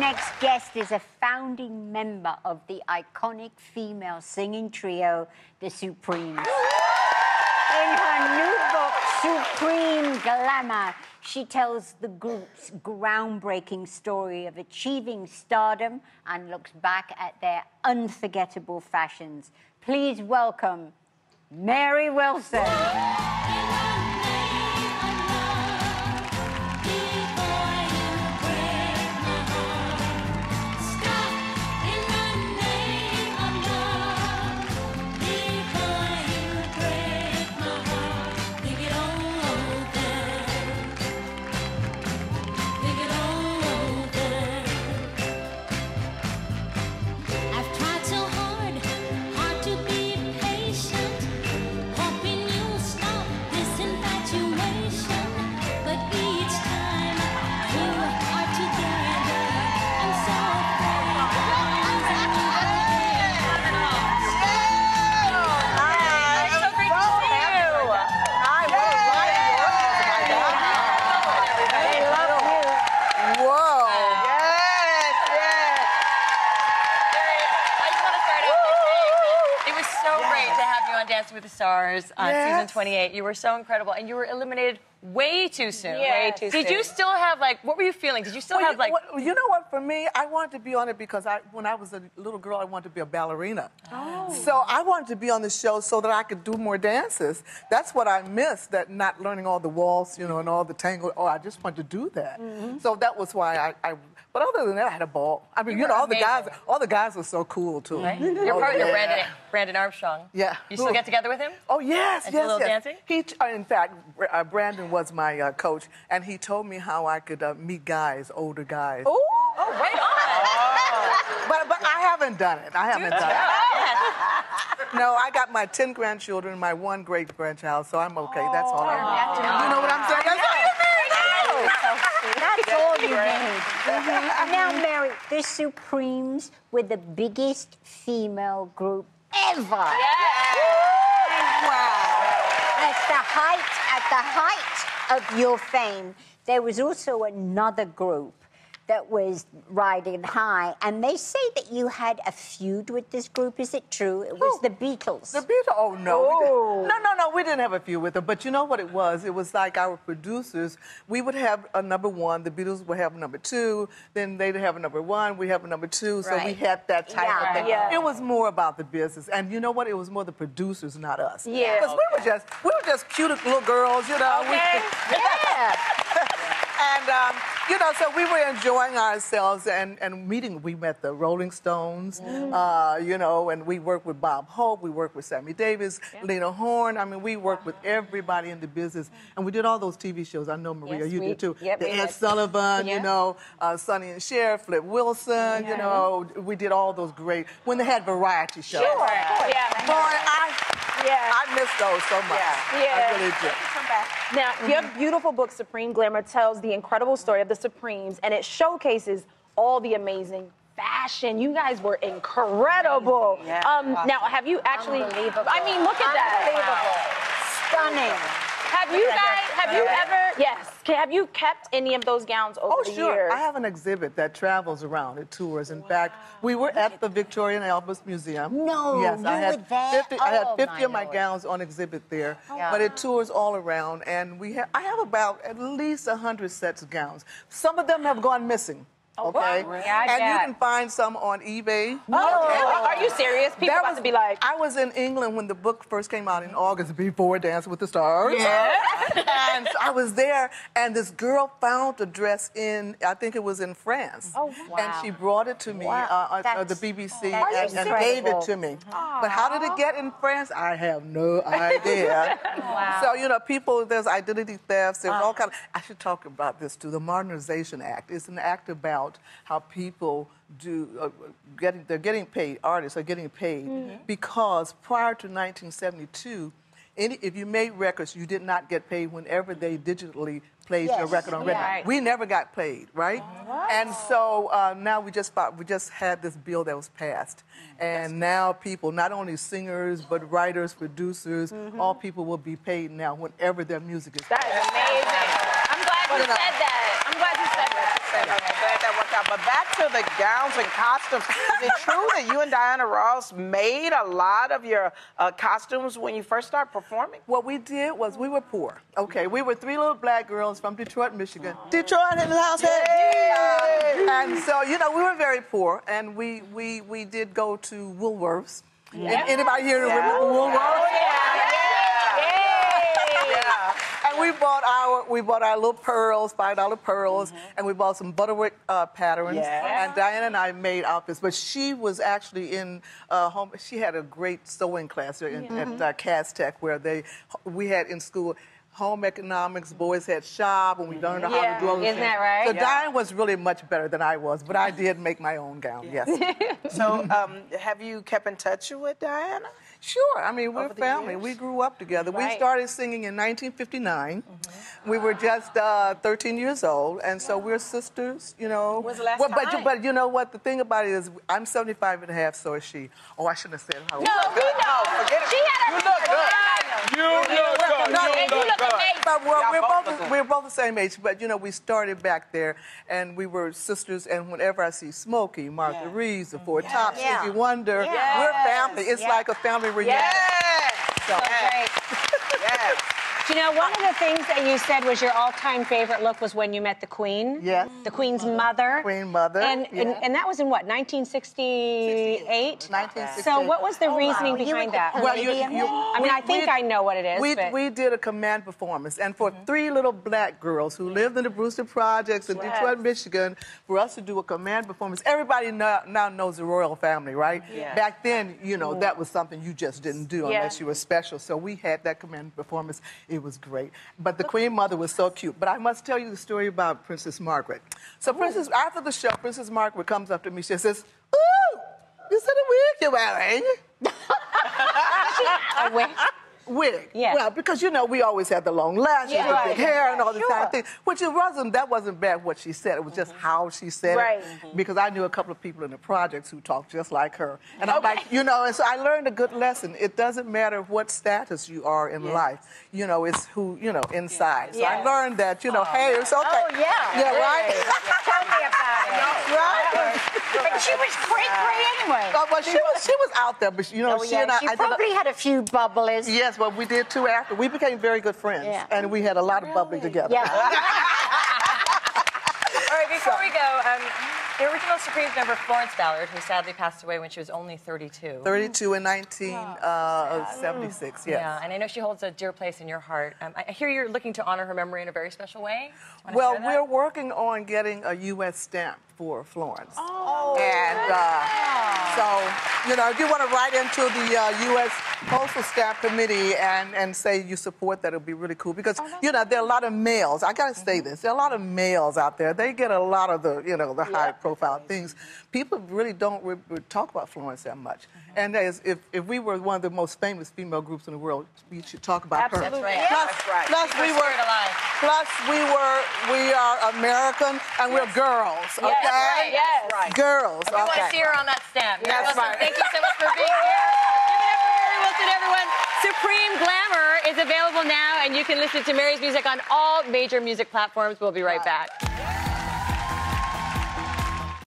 next guest is a founding member of the iconic female singing trio, the Supremes. In her new book, Supreme Glamour, she tells the group's groundbreaking story of achieving stardom and looks back at their unforgettable fashions. Please welcome Mary Wilson. Dancing with the Stars on season 28. You were so incredible, and you were eliminated way too soon. Way too soon. Did you still have, like, what were you feeling? Did you still have, like... You know what, for me, I wanted to be on it because when I was a little girl, I wanted to be a ballerina. Oh. So I wanted to be on the show so that I could do more dances. That's what I missed, that not learning all the waltz, you know, and all the tango. Oh, I just wanted to do that. Mm-hmm. So that was why I but other than that, I had a ball. I mean, you know, all the guys were so cool, too. Right? Your partner, Brandon Armstrong. Yeah. You still get together with him? Oh, yes, and do a little dancing? In fact, Brandon was my coach, and he told me how I could meet guys, older guys. Ooh. Oh, right on. But I haven't done it. I haven't done it. No, I got my 10 grandchildren, my 1 great-grandchild, so I'm okay. That's all I need. You know what I'm saying? That's all you need. That's all you need. Mm-hmm. Now, Mary, the Supremes were the biggest female group ever. Yeah. Wow. At the height of your fame, there was also another group that was riding high, and they say that you had a feud with this group. Is it true? It was the Beatles. The Beatles? Oh, no. No, we didn't have a feud with them. But you know what it was? It was like our producers, we would have a #1, the Beatles would have a #2, then they'd have a #1, we'd have a #2, so we had that type of thing. Yeah. It was more about the business. And you know what? It was more the producers, not us. Yeah. Because we were just cute little girls, you know. Okay. Yeah. And, you know, so we were enjoying ourselves and meeting. We met the Rolling Stones, you know, and we worked with Bob Hope, we worked with Sammy Davis, Lena Horne. I mean, we worked with everybody in the business. And we did all those TV shows. I know, Maria, you did too. Yep, the Ed Sullivan, you know, Sonny and Cher, Flip Wilson, you know. We did all those great, when they had variety shows. Sure. Boy, I miss those so much. I really did. Now, your beautiful book, Supreme Glamour, tells the incredible story of the Supremes, and it showcases all the amazing fashion. You guys were incredible. Now, have you actually... Unbelievable. I mean, look at that. Stunning. Have you kept any of those gowns over the years? I have an exhibit that travels around. It tours. In fact, we were at the Victoria and Albert Museum. No, yes, you were there? I had 50 of my gowns on exhibit there, but it tours all around, and I have about at least 100 sets of gowns. Some of them have gone missing. Okay, and you can find some on eBay. Are you serious? People about to be like... I was in England when the book first came out in August, before Dancing with the Stars. Yeah. And so I was there, and this girl found the dress in, I think it was in France. Oh, wow. And she brought it to me on the BBC and gave it to me. But how did it get in France? I have no idea. So, you know, there's identity thefts, there's all kinds of... I should talk about this too. The Modernization Act is an act about how people they're getting paid, artists are getting paid, because prior to 1972, if you made records, you did not get paid whenever they digitally played your record on record. We never got paid, right? And so now we just had this bill that was passed. And now people, not only singers, but writers, producers, all people will be paid now whenever their music is played. That is amazing. I'm glad you said that. I'm glad you said that. glad that worked out. But back to the gowns and costumes. Is it true that you and Diana Ross made a lot of your costumes when you first started performing? What we did was we were poor. Okay, we were three little black girls from Detroit, Michigan. Detroit in the house. Hey! And so, you know, we were very poor, and we did go to Woolworths. Yeah. Anybody here remember Woolworths? Oh, yeah. And we bought our little pearls, $5 pearls, and we bought some butterwork patterns. Yeah. And Diana and I made outfits, but she was actually in home. She had a great sewing class at Cass Tech, where we had in school home economics, boys had shop, and we learned how to do all the things. Isn't that right? So Diane was really much better than I was, but I did make my own gown, yes. So have you kept in touch with Diana? Sure. I mean, we're family. We grew up together. Right. We started singing in 1959. We were just 13 years old, and so we're sisters, you know. When's the last time? But you know what? The thing about it is, I'm 75 and a half, so is she. Oh, I shouldn't have said how old. No, we know. Forget it. She had a You look good. But we're both the same age, but you know, we started back there, and we were sisters, and whenever I see Smokey, Martha Reeves, the Four Tops, Stevie Wonder, we're family. It's like a family reunion. Yes. So great. Yes. You know, one of the things that you said was your all-time favorite look was when you met the Queen. Yes. The Queen's mother. Queen Mother. And that was in what, 1968? 1968. So what was the reasoning behind that? Well, I think I know what it is. We did a command performance, and for three little black girls who lived in the Brewster Projects in Detroit, Michigan, for us to do a command performance, everybody now knows the royal family, right? Yeah. Back then, you know, that was something you just didn't do unless you were special. So we had that command performance. It was great. But the Queen Mother was so cute. But I must tell you the story about Princess Margaret. So after the show, Princess Margaret comes up to me. She says, "Ooh, is it a wig you're wearing?" A wig? Wig. Yeah. Well, because, you know, we always had the long lashes, the big hair, and all these kind of things. Which that wasn't bad what she said. It was just how she said it. Because I knew a couple of people in the projects who talked just like her. And I'm like, you know, and so I learned a good lesson. It doesn't matter what status you are in life. You know, it's who, you know, inside. So I learned that, you know, hey, it's okay. Oh, yeah. Yeah, right? Tell me about it. Right? But she was cray anyway. Well, she was out there, but, you know, she and I... She probably had a few bubblers. Yes, well, we did too after. We became very good friends, and we had a lot of bubbling together. All right, before we go, the original Supremes member Florence Ballard, who sadly passed away when she was only 32. 32 in 1976, yes. Yeah, and I know she holds a dear place in your heart. I hear you're looking to honor her memory in a very special way. Well, we're working on getting a U.S. stamp for Florence. Oh. And so, you know, if you want to write into the U.S. Postal Stamp Committee and say you support that, it'll be really cool. Because, you know, there are a lot of males. I got to say this. There are a lot of males out there. They get a lot of the, you know, the high-profile things. People really don't talk about Florence that much. And if we were one of the most famous female groups in the world, we should talk about her. That's right. Plus, we are American, and we're girls, okay? Yes. Right. Girls, We want to see her on that stamp. That's right. Thank you so much for being here. Give it up for Mary Wilson, everyone. Supreme Glamour is available now, and you can listen to Mary's music on all major music platforms. We'll be right back.